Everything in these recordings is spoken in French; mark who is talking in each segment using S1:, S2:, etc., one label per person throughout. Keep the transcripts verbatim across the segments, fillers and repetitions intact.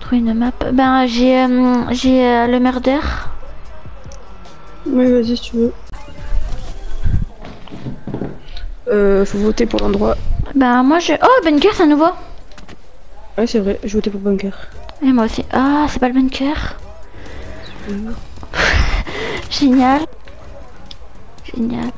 S1: trouver une map. Ben j'ai euh, j'ai euh, le murder.
S2: Oui, vas-y si tu veux. Euh, faut voter pour l'endroit.
S1: Ben moi je... Oh, bunker, c'est un nouveau.
S2: Ouais, c'est vrai, j'ai voté pour bunker.
S1: Et moi aussi. Ah, c'est pas le bunker.
S2: Mmh.
S1: Génial. Génial.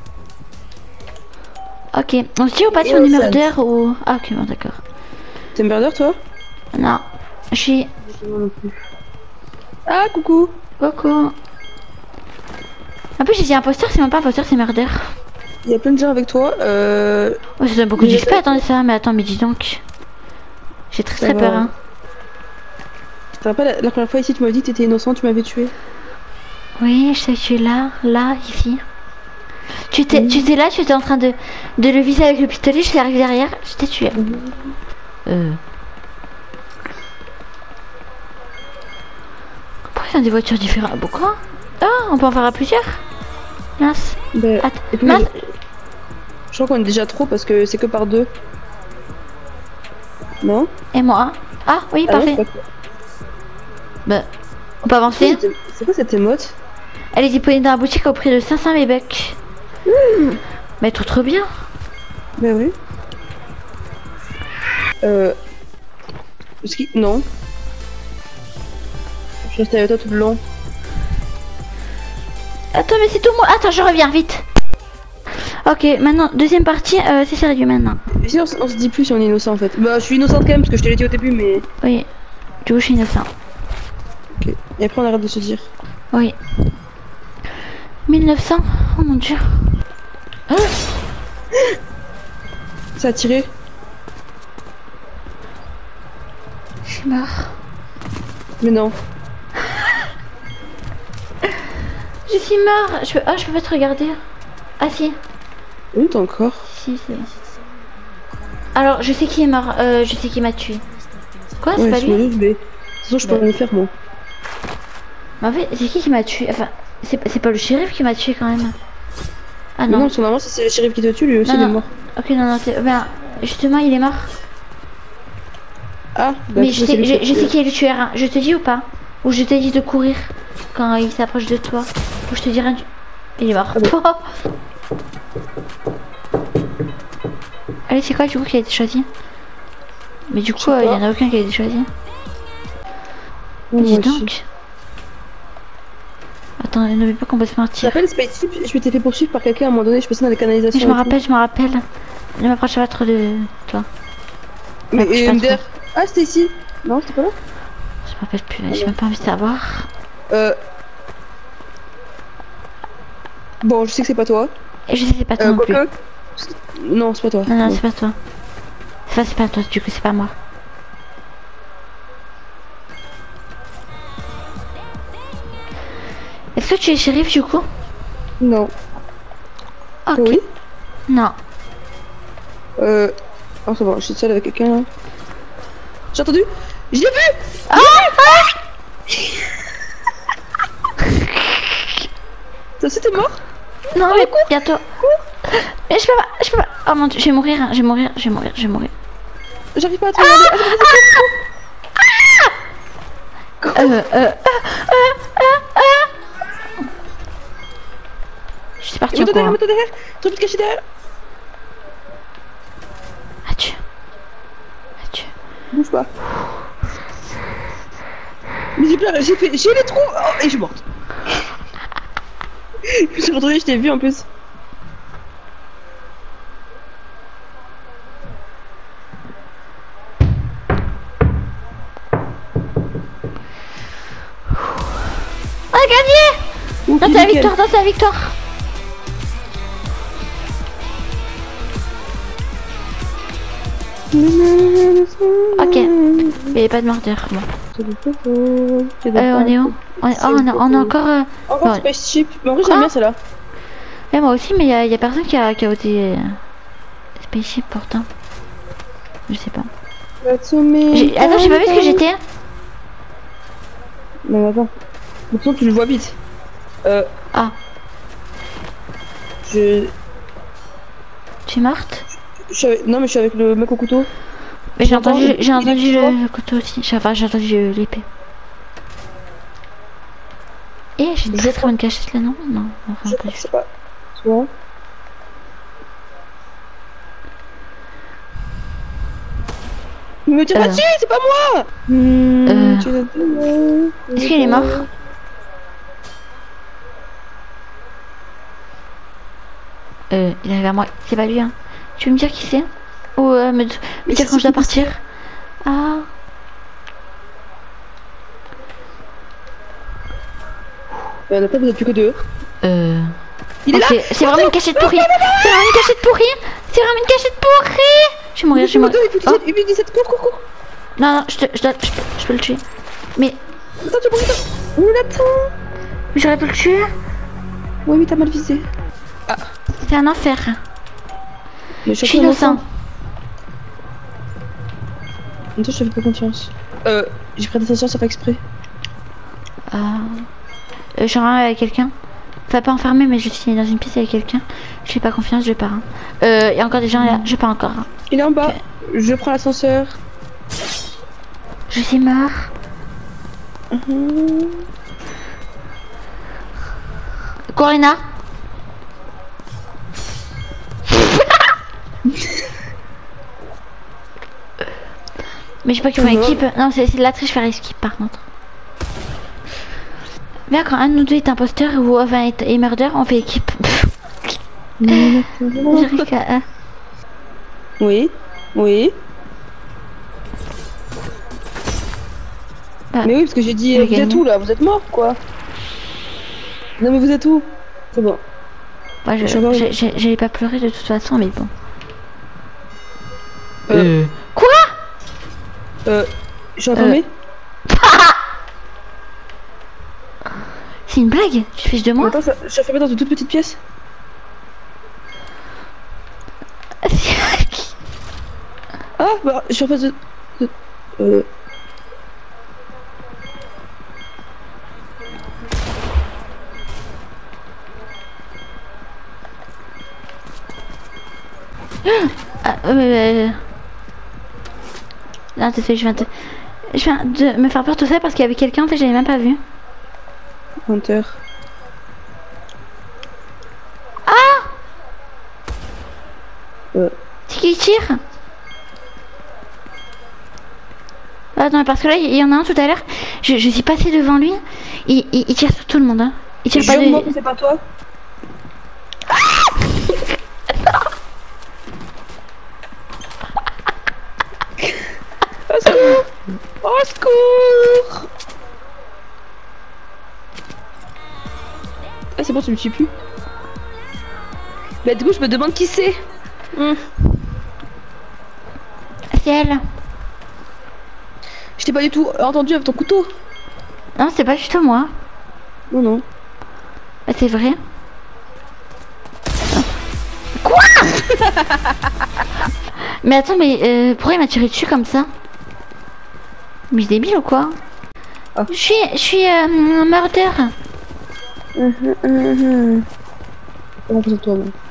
S1: Ok, on se dit ou pas si on est
S2: Innocent.
S1: murder ou... Ah ok, bon d'accord.
S2: T'es murder toi?
S1: Non, je suis...
S2: Moi non plus. Ah, coucou.
S1: Coucou. En plus j'ai dit imposteur, c'est même pas imposteur, c'est murder.
S2: Il y a plein de gens avec toi. Euh...
S1: Oh, ça donne beaucoup
S2: Mais
S1: d'X P,
S2: j'ai-
S1: attendez ça, mais attends, mais dis donc. J'ai très
S2: Ça
S1: très
S2: va.
S1: peur, hein.
S2: Tu te rappelles, la, la première fois ici, tu m'avais dit que t'étais innocent, tu m'avais tué.
S1: Oui, je sais que tu es là, là, ici. Tu t'es
S2: Oui.
S1: tu étais là, tu étais en train de, de le viser avec le pistolet, je suis arrivé derrière, je t'ai tué. Euh... Pourquoi il y a des voitures différentes? Pourquoi? Ah, on peut en faire à plusieurs? Mince.
S2: Ben,
S1: Attends,
S2: et puis,
S1: mince.
S2: je crois qu'on est déjà trop parce que c'est que par deux. Non?
S1: Et moi? Ah, oui,
S2: Ah non,
S1: parfait.
S2: c'est pas-
S1: Bah, on peut avancer.
S2: C'est c'est quoi cette émote?
S1: Elle est disponible dans la boutique au prix de cinq cents V-Bucks.
S2: Mmh.
S1: Mais trop trop bien.
S2: Ben oui. Euh... Est-ce qu'il... Non. Je restais avec toi tout le long.
S1: Attends, mais c'est tout moi. Attends, je reviens vite. Ok, maintenant, deuxième partie, euh, c'est sérieux maintenant.
S2: Mais si on, s- on se dit plus si on est innocent en fait. Bah je suis innocente quand même parce que je te l'ai dit au début mais...
S1: Oui, du coup, je suis innocent.
S2: Ok. Et après on arrête de se dire.
S1: Oui. mille neuf cents. Oh mon dieu. Ah,
S2: Ça a tiré.
S1: je suis mort.
S2: Mais non.
S1: Je suis mort. Je peux... Oh, je peux pas te regarder. Ah si.
S2: Où t'es encore?
S1: Si, si. Alors, je sais qui est mort. Euh, je sais qui m'a tué. Quoi, c'est
S2: Ouais,
S1: pas
S2: je me
S1: lui?
S2: doute mais... De toute façon je peux
S1: Bah.
S2: rien faire moi.
S1: Mais en fait, c'est qui qui m'a tué? Enfin, c'est c'est pas le shérif qui m'a tué quand même. Ah
S2: Mais
S1: non.
S2: non, parce que normalement si c'est le shérif qui te tue lui aussi
S1: Non,
S2: il est
S1: non.
S2: mort.
S1: Ok, non, non, c'est... Ben, justement, il est mort.
S2: Ah bah
S1: Mais
S2: tu
S1: je
S2: sais, c'est
S1: sais,
S2: lui
S1: je,
S2: qui
S1: je
S2: a
S1: sais
S2: tué.
S1: qui est le tueur, hein. Je te dis ou pas? Ou je t'ai dit de courir quand il s'approche de toi? Ou je te dirai... Il est mort.
S2: Ah bon.
S1: Allez, c'est quoi du coup qui a été choisi? Mais du
S2: Je
S1: coup,
S2: sais
S1: euh, il
S2: pas.
S1: y en a aucun qui a été choisi.
S2: Ouais,
S1: Dis
S2: moi aussi.
S1: donc. Attends, n'oublie pas qu'on peut se
S2: Tu te
S1: mentir.
S2: rappelles Spaceship? Je m'étais fait poursuivre par quelqu'un à un moment donné, je passais dans les canalisations.
S1: Je me
S2: et tout.
S1: rappelle, je me rappelle. Ne m'approche pas trop de toi.
S2: Mais
S1: m'approche
S2: et
S1: pas
S2: M D R.
S1: trop.
S2: Ah c'était ici. Non c'était pas là?
S1: Je me rappelle plus, j'ai même pas envie de savoir.
S2: Euh... Bon je sais que c'est pas toi.
S1: Et je sais c'est pas toi
S2: Euh
S1: non plus.
S2: quoique... Non c'est pas toi.
S1: Non, non,
S2: Non.
S1: c'est pas toi. Ça, c'est pas toi, du coup, c'est pas moi. Est-ce que tu es shérif du coup?
S2: Non.
S1: Ok.
S2: Oui.
S1: Non.
S2: Euh... Oh c'est bon, je suis seule avec quelqu'un là. J'ai entendu? Je l'ai vu!
S1: Ah,
S2: Toi aussi t'es mort?
S1: non, mais bientôt. Mais je peux pas, je peux pas. Oh mon dieu, je vais mourir, hein, je vais mourir, je vais mourir, je vais mourir.
S2: J'arrive pas à te regarder. Ah, c'est
S1: Euh, euh, euh, euh, euh, euh. Je suis partie en
S2: Mets-toi derrière,
S1: courant.
S2: mets-toi derrière! Tu peux te cacher derrière!
S1: Adieu. Adieu.
S2: Bouge pas. Mais j'ai plein, j'ai fait, j'ai les trous! Oh, et je suis morte. Je me suis retournée, je t'ai vu en plus.
S1: On a gagné!
S2: Ouh,
S1: Non, c'est la
S2: nickel.
S1: victoire, non, c'est la victoire. Ok. Il n'y avait pas de mordeur. Bon. Euh, on est où? on est... Oh, on a, on a encore... Euh...
S2: Encore
S1: Ouais.
S2: Spaceship. Mais en vrai,
S1: Quoi?
S2: j'aime bien celle-là.
S1: Ouais, moi aussi, mais il y, a- y a personne qui a, qui a voté... Euh... Spaceship pourtant. Je sais pas. J'ai- Attends, j'ai pas vu ce que j'étais.
S2: Mais attends. De toute façon, tu le vois vite. Euh.
S1: Ah.
S2: Je.
S1: Tu es morte?
S2: je suis avec... Non, mais je suis avec le mec au couteau.
S1: Mais j'ai entendu, j'ai entendu le couteau aussi. Enfin, j'ai entendu l'épée. Et j'ai une très très bonne cachette là, non? Non, enfin,
S2: je
S1: pas
S2: sais pas. Tu vois? Mais tu m'as tué, c'est pas moi! Mmh,
S1: euh...
S2: euh...
S1: Est-ce qu'il est mort? Euh, il est vers moi. C'est pas lui, hein. Tu veux me dire qui c'est? Ou euh, me, me dire quand je dois partir? Ah.
S2: Il n'y en a pas, vous êtes plus que deux.
S1: Euh...
S2: Il
S1: okay.
S2: est là.
S1: C'est vraiment une cachette pourrie. C'est vraiment une cachette pourrie. C'est vraiment une cachette pourrie. Je vais mourir, je vais mourir.
S2: Oh. huit dix-sept, cours, cours, cours.
S1: Non, non, je, te, je, dois, je, peux, je peux le tuer. Mais...
S2: Attends, tu mourir. Mais attends.
S1: Mais j'aurais pu le tuer.
S2: Oui, mais t'as mal visé. Ah.
S1: C'est un enfer.
S2: Mais
S1: je suis innocent.
S2: Toi, je te fais pas confiance. Euh, j'ai pris attention sans faire exprès.
S1: Euh... euh je rentre avec quelqu'un. Enfin, pas enfermé, mais je suis dans une pièce avec quelqu'un. Je fais pas confiance, je pars. Euh, il y a encore des gens là, je pars encore.
S2: Il est en bas. Okay. Je prends l'ascenseur.
S1: Je suis mort.
S2: Mmh.
S1: Corina. Mais je sais pas qu'ils font équipe. Non, c'est la triche faire équipe par contre. Bien, quand un de nous deux est imposteur ou enfin est, est murder, on fait équipe. J'arrive qu'à...
S2: Oui, oui. Bah, mais oui, parce que j'ai dit, vous gagné. Êtes où là? Vous êtes mort quoi? Non mais vous êtes où? C'est bon.
S1: Moi, je j'allais pas pleurer de toute façon, mais bon.
S2: Euh... euh...
S1: Quoi?
S2: Euh... Je suis enfermée euh...
S1: C'est une blague? Tu fiches de moi?
S2: Attends, ça, je suis enfermée dans une toute petite pièce. Ah bah, je suis en face de... de... Euh...
S1: Ah, euh... Là, tu sais, je viens de... Je viens de me faire peur tout ça parce qu'il y avait quelqu'un, en fait, j'avais même pas vu.
S2: Hunter.
S1: Ah!
S2: Euh...
S1: C'est qui tire? Attends, parce que là, il y en a un tout à l'heure, je, je suis passée devant lui, il, il, il tire sur tout le monde, hein. Il tire pas
S2: de... que c'est pas toi. Ah Au secours! Au secours! Ah c'est bon, tu me tues plus. Bah du coup, je me demande qui c'est. Mmh.
S1: C'est elle.
S2: Je t'ai pas du tout entendu avec ton couteau.
S1: Non, c'est pas juste moi.
S2: Non, non.
S1: Bah, c'est vrai. Quoi? Mais attends, mais euh, pourquoi il m'a tiré dessus comme ça? Mais je suis débile ou quoi? Ah. Je suis, je suis euh, murder.
S2: Mmh, mmh, mmh. Comment c'est toi, moi?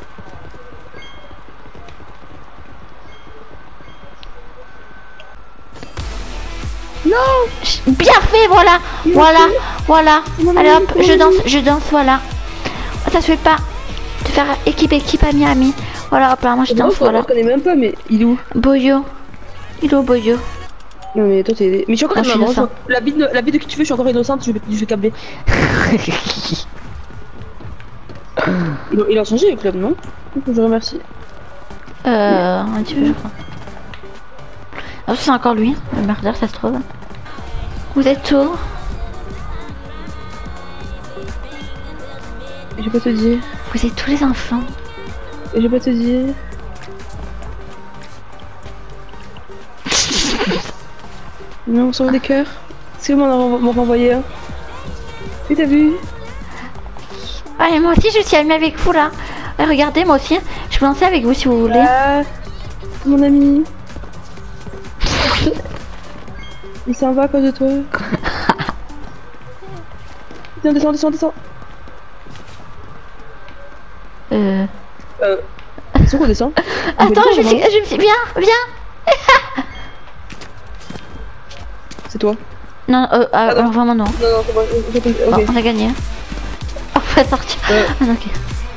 S1: Non! Bien fait, voilà! Voilà! Voilà! Allez hop, je danse, je danse, voilà! Ça se fait pas de faire équipe, équipe, ami, ami. Voilà, hop là, moi je danse,
S2: moi,
S1: voilà.
S2: Je connais même pas, mais il est où?
S1: Boyo. Il est où, Boyo?
S2: Non, mais toi, t'es. Mais je suis encore innocente. La vie de, la vie de qui tu veux, je suis encore innocente, je vais, je vais câbler. il, il a changé le club, non? Je remercie.
S1: Euh. Un petit peu, je crois. Ah, c'est encore lui, le murder, ça se trouve. Vous êtes où?
S2: Je vais pas te dire.
S1: Vous êtes tous les enfants.
S2: Je vais pas te dire. Non, on s'en des cœurs. C'est où m'en renvoyer un? Oui, t'as vu?
S1: Allez, moi aussi je suis amie avec vous là. Ouais, regardez, moi aussi, je peux danser avec vous si vous voulez.
S2: Ah, mon ami. Il s'en va à cause de toi. Descends, descends, descends, descends.
S1: Euh...
S2: Euh... C'est où qu'on descend?
S1: Attends, je me suis... Je me suis... Viens, viens.
S2: C'est toi.
S1: Non, euh, ah, alors vraiment non.
S2: Non, non, c'est moi. Okay.
S1: Oh, on a gagné. On va sortir.
S2: Euh.
S1: Ah, ok.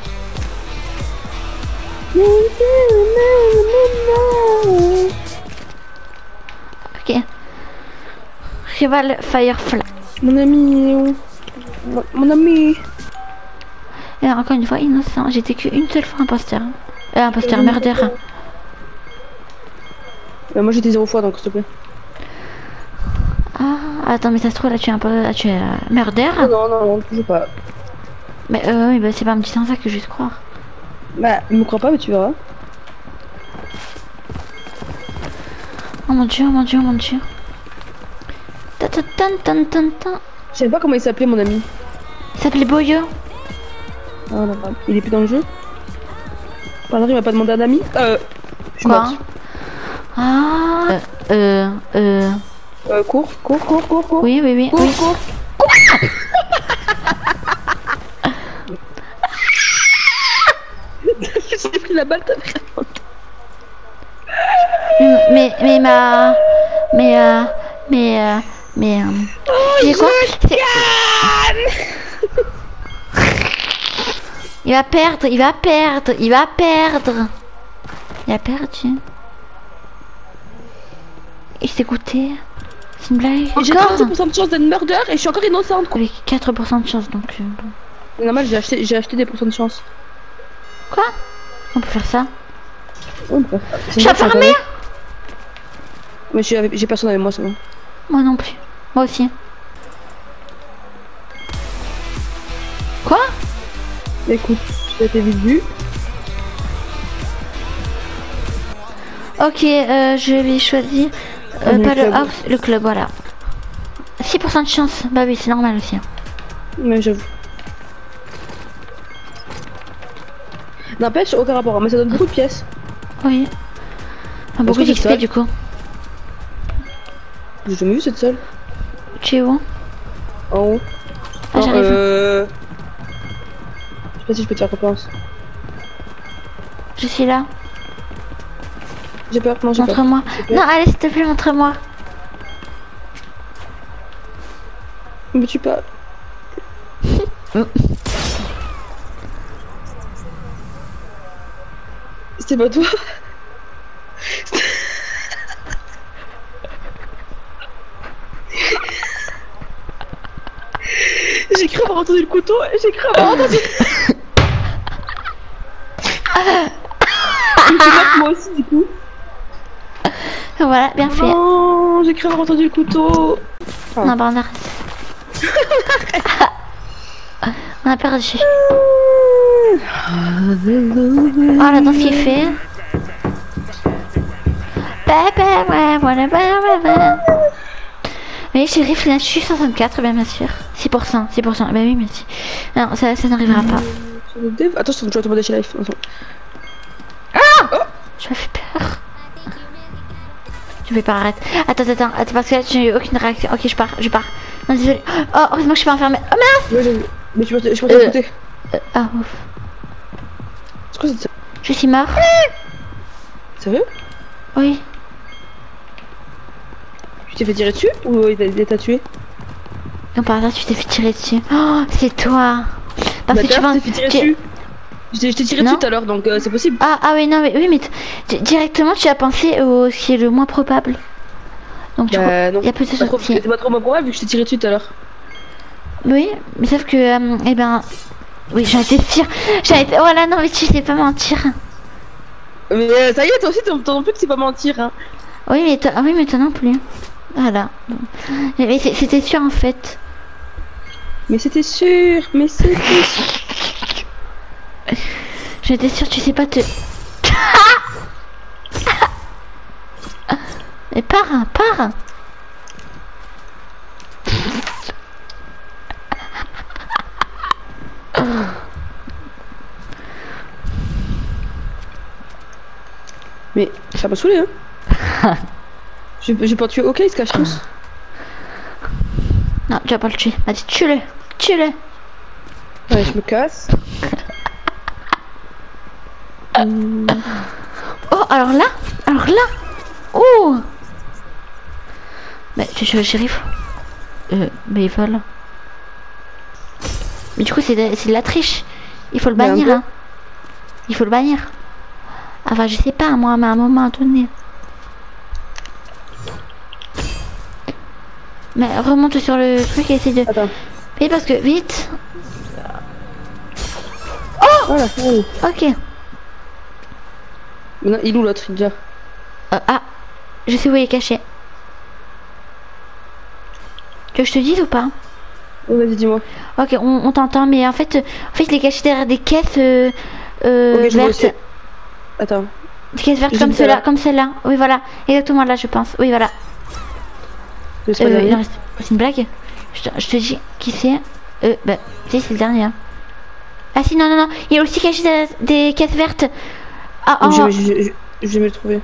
S1: Ok. Rival Firefly.
S2: Mon ami. Mon, mon ami.
S1: Et encore une fois, innocent. J'étais qu'une seule fois imposteur. Euh, imposteur, merder.
S2: Bah, moi j'étais zéro fois donc s'il te plaît.
S1: Ah, attends, mais ça se trouve là tu es un peu. Tu es euh, merder.
S2: Non, non, non, non, toujours pas.
S1: Mais euh, oui, bah c'est pas un petit ça que je vais te croire.
S2: Bah, il me croit pas, mais tu verras.
S1: Oh mon dieu, oh mon dieu, oh mon dieu. Ta ta ta ta ta ta.
S2: Je sais pas comment il s'appelait mon ami.
S1: Il s'appelait Boyo.
S2: Ah d'accord. Il est plus dans le jeu. Pardon, il m'a pas demandé un ami. Euh. Je suis
S1: Quoi
S2: morte.
S1: Ah. Euh. Euh. euh...
S2: Euh, cours, cours, cours, cours, cours.
S1: Oui, oui, oui.
S2: Cours,
S1: oui.
S2: cours. J'ai pris la balle, t'as vraiment.
S1: Mais, mais ma. Mais, euh. Mais, euh. Mais, euh.
S2: Oh,
S1: j'ai quoi
S2: gagne.
S1: Il va perdre, il va perdre, il va perdre. Il a perdu. Il s'est goûté. C'est une blague.
S2: J'ai trente pour cent de chance d'être murder et je suis encore innocente.
S1: Avec quatre pour cent de chance donc. Euh, bon.
S2: Normal, j'ai acheté, j'ai acheté des pourcents de chance.
S1: Quoi? On peut faire ça?
S2: On peut.
S1: Je suis enfermée.
S2: Mais j'ai personne avec moi, c'est bon.
S1: Moi non plus. Moi aussi. Quoi?
S2: Écoute, j'ai été vite vu.
S1: Ok, euh, je vais choisir euh, pas le house, le club, voilà. six pour cent de chance, bah oui, c'est normal aussi.
S2: Mais j'avoue. N'empêche, aucun rapport, mais ça donne beaucoup de pièces.
S1: Oui. Enfin, beaucoup d'X P du coup.
S2: J'ai jamais vu cette salle.
S1: Tu es où?
S2: En haut.
S1: Ah, j'arrive.
S2: Euh... Je sais pas si je peux te faire confiance.
S1: Je suis là.
S2: J'ai peur, non j'ai peur.
S1: Montre-moi. Non, allez, s'il te plaît, montre-moi.
S2: Mais tu pas. C'était pas toi. J'ai cru avoir entendu le couteau, j'ai cru avoir entendu. Moi aussi du coup.
S1: Voilà, bien fait.
S2: Non, j'ai cru avoir entendu le couteau.
S1: Ah. Non, bah on arrête. On a perdu. Oh, la danse qu'il fait. Oui, shérif, là, je suis soixante-quatre, bien, bien sûr. six pour cent, six pour cent. Bah oui, merci. Non, ça, ça n'arrivera pas.
S2: Attends, je dois te demander chez Life.
S1: Ah oh, tu m'as fait peur. Je vais pas arrêter. Attends, attends, attends, parce que là, j'ai eu aucune réaction. Ok, je pars, je pars. Non, désolé. Oh, heureusement que je suis pas enfermée. Oh merde.
S2: Ouais, mais je peux, je peux t'écouter.
S1: Euh, ah, ouf.
S2: C'est quoi cette...
S1: Je suis mort.
S2: Sérieux?
S1: Oui.
S2: Tu t'es fait tirer dessus ou il t'a tué?
S1: Non, par hasard, tu t'es fait tirer dessus. Oh, c'est toi. Parce
S2: bah,
S1: que tu vas.
S2: fait tirer dessus. Je t'ai tiré dessus tout à l'heure, donc euh, c'est possible.
S1: Ah, ah oui, non, mais oui, mais directement, tu as pensé au ce qui est le moins probable. Donc, tu
S2: bah,
S1: il y a plus de
S2: choses. C'est pas trop moins probable vu que je t'ai tiré dessus tout à l'heure.
S1: Oui, mais sauf que, euh, eh ben, oui, j'en étais sûre. J'avais, voilà, non, mais tu sais pas mentir.
S2: Mais euh, ça y est, toi aussi, t'en non plus que c'est pas mentir. Hein.
S1: Oui, mais toi, oui, mais toi non plus. Voilà. Mais c'était sûr en fait.
S2: Mais c'était sûr, mais c'était sûr.
S1: J'étais sûre, tu sais pas te... Mais pars, hein, pars.
S2: Mais ça m'a saoulé, hein. J'ai pas tué, ok, il se cache tous.
S1: Non, tu vas pas le tuer. Vas-y, tue-le, tue-le.
S2: Ouais, je me casse.
S1: Oh, alors là, alors là, Oh. Mais tu es le shérif. Euh, mais il vole. Mais du coup, c'est de, c'est de la triche. Il faut le bannir, hein. Il faut le bannir. Enfin, je sais pas, moi, mais à un moment donné. Mais remonte sur le truc et essaie de...
S2: Attends.
S1: Oui, parce que, vite.
S2: Voilà, oui.
S1: Ok.
S2: Maintenant, il est où l'autre, il est déjà.
S1: Euh, ah, je sais où il est caché. Tu veux que je te dise ou pas?
S2: Oh, vas-y, dis-moi.
S1: Ok, on, on t'entend, mais en fait, euh, en fait, il est caché derrière des caisses euh, euh,
S2: Ok, je vois
S1: vertes.
S2: aussi. Attends.
S1: Des caisses vertes
S2: Juste
S1: comme
S2: là.
S1: celle-là, comme celle-là. Oui, voilà, exactement là, je pense. Oui, voilà.
S2: Je sais pas
S1: Euh,
S2: derrière.
S1: il en reste- c'est une blague. Je te, je te dis qui c'est. Euh, bah, si, c'est le dernier. hein. Ah si, non, non, non, il est aussi caché derrière des caisses vertes. Ah,
S2: Je,
S1: en...
S2: vais- je, je, je, je vais me le trouver.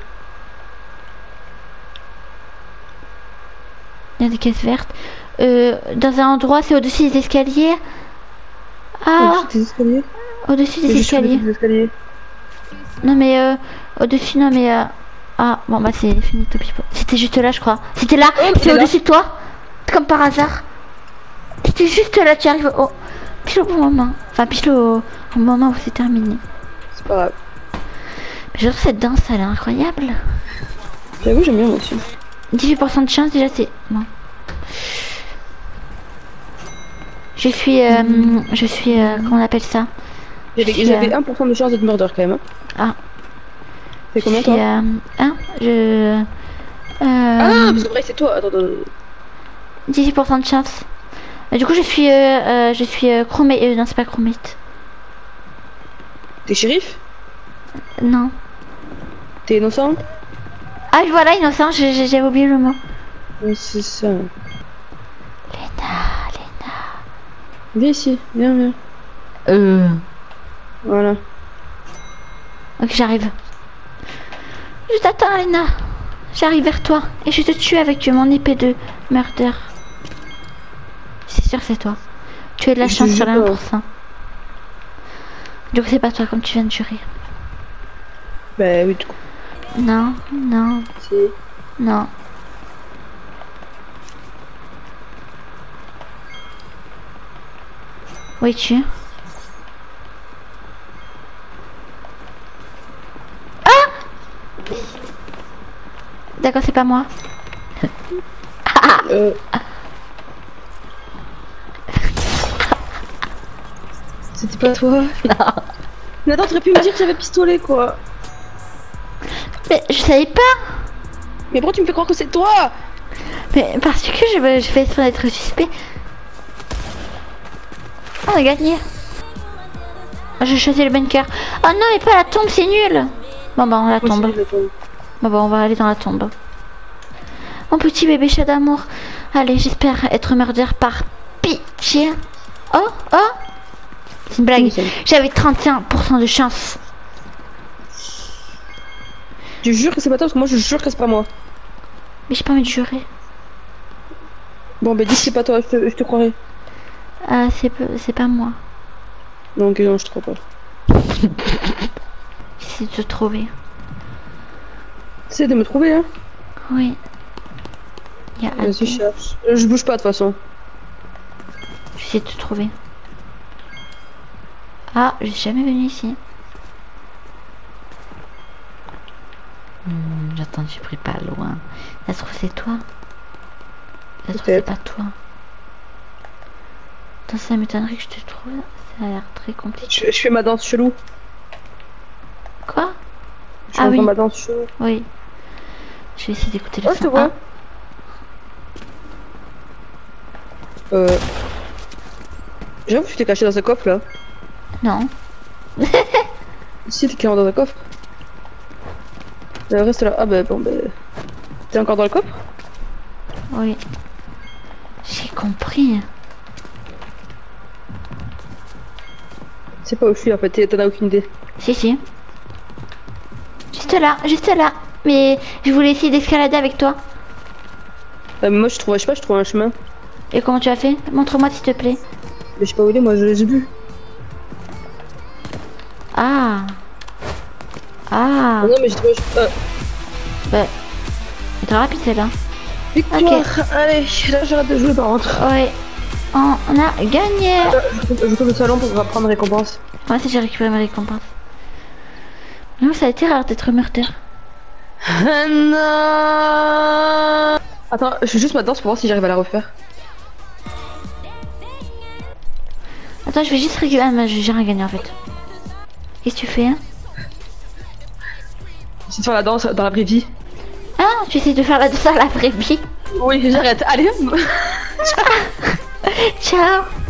S1: Il y a des caisses vertes. Euh, dans un endroit, c'est au-dessus des escaliers. Ah,
S2: Au-dessus des escaliers.
S1: au-dessus des
S2: Je suis
S1: escaliers.
S2: au-dessus des escaliers.
S1: Non mais euh, au-dessus, non mais euh... Ah bon bah c'est fini, tant pis. C'était juste là je crois. C'était là,
S2: Oh, mais
S1: c'était
S2: là.
S1: au-dessus de toi. Comme par hasard. C'était juste là, tu arrives au... Pile au bon moment. Enfin pile au, au moment où c'est terminé.
S2: C'est pas grave.
S1: Mais j'adore cette danse, elle est incroyable.
S2: J'avoue, j'aime bien moi aussi.
S1: dix-huit pour cent de chance déjà c'est... Bon. Je suis... Euh,
S2: Mm.
S1: Je suis... Euh, comment on appelle ça?
S2: J'avais
S1: Je suis,
S2: j'avais
S1: euh,
S2: un pour cent de chance d'être murder quand même. Hein.
S1: Ah.
S2: C'est combien
S1: Je suis,
S2: toi
S1: euh, hein Je... Euh,
S2: Ah, parce que vrai, c'est toi. Attends, attends.
S1: dix-huit pour cent de chance. Euh, Du coup, je suis, euh, euh, je suis euh, chromate. Euh, non, c'est pas chromate.
S2: T'es shérif?
S1: Non.
S2: T'es innocent?
S1: Ah, voilà, innocent. j'ai- j'ai- J'avais oublié le mot.
S2: Oui, c'est ça.
S1: Léna, Léna.
S2: Viens ici, viens, viens.
S1: Euh.
S2: Voilà.
S1: Ok, j'arrive. Je t'attends, Léna. J'arrive vers toi et je te tue avec mon épée de murder. C'est sûr, c'est toi. Tu as de la
S2: Je
S1: chance
S2: te
S1: sur
S2: jure
S1: un
S2: pas.
S1: pour cent. Du coup, c'est pas toi comme tu viens de jurer.
S2: Bah oui, du coup.
S1: Non, non,
S2: Si.
S1: non. Où es-tu? Ah! D'accord, c'est pas moi.
S2: Euh... C'était pas toi?
S1: Non.
S2: Mais attends, t'aurais pu me dire que j'avais pistolet quoi.
S1: Mais je savais pas.
S2: Mais pourquoi tu me fais croire que c'est toi?
S1: Mais parce que je, veux- je fais exprès d'être suspect. Oh, on a gagné. Oh, j'ai choisi le bunker. Oh non, mais pas la tombe, c'est nul. Bon bah on la tombe. Bon bah on va aller dans la tombe. Mon petit bébé chat d'amour. Allez, j'espère être murder par pitié. Oh, oh. C'est une blague.
S2: Oui, c'est-
S1: J'avais trente et un pour cent de chance.
S2: Tu jures que c'est pas toi parce que moi je jure que c'est pas moi.
S1: Mais j'ai pas envie de jurer.
S2: Bon bah dis que c'est pas toi, je te, je te croirai.
S1: Ah, c'est peu- c'est pas moi.
S2: Non, ok, non, je te crois pas.
S1: J'essaie de te trouver.
S2: Essaye de me trouver hein.
S1: Oui. Il y a
S2: Vas-y,
S1: Aldo.
S2: je cherche. Euh, Je bouge pas de toute façon.
S1: J'essaie de te trouver. Ah, je suis jamais venue ici. Hmm, J'attends, j'ai pris pas loin. Ça se trouve c'est toi. Ça se trouve c'est
S2: Peut-être.
S1: pas toi. Attends, ça m'étonnerait que je te trouve. Ça a l'air très compliqué.
S2: Je, je fais ma danse chelou.
S1: Quoi?
S2: Je
S1: Ah
S2: fais
S1: oui.
S2: ma danse chelou.
S1: Oui. Je vais essayer d'écouter le
S2: Oh, je te
S1: son.
S2: vois. Euh... J'avoue que tu t'es caché dans un coffre là.
S1: Ah, non.
S2: Si, t'es carrément dans un coffre. Le reste là. Ah bah bon bah... T'es encore dans le coffre?
S1: Oui. J'ai compris.
S2: C'est pas où je suis en fait, t'en as aucune idée.
S1: Si, si. Juste là, juste là. Mais je voulais essayer d'escalader avec toi.
S2: Ah, mais moi je trouve, je sais pas, je trouve un chemin.
S1: Et comment tu as fait? Montre-moi s'il te plaît.
S2: Mais je sais pas où il est, moi je l'ai vu.
S1: Ah. Ah.
S2: Ah non mais j'ai trouvé... Euh...
S1: Bah, C'est trop rapide celle-là.
S2: Victoire. Allez, là j'arrête de jouer par contre.
S1: Ouais. On, on a gagné.
S2: Euh, Je retourne au salon pour prendre récompense.
S1: Moi aussi j'ai récupéré ma récompense. Non, ça a été rare d'être meurtre.
S2: Non. Attends, je fais juste ma danse pour voir si j'arrive à la refaire.
S1: Attends, je vais juste récupérer. Ah, mais j'ai rien gagné en fait. Qu'est-ce que tu fais hein?
S2: J'essaie de faire la danse dans la vraie vie.
S1: Ah, tu essaies de faire la danse à la vraie vie.
S2: Oui, j'arrête. Allez.
S1: Ciao.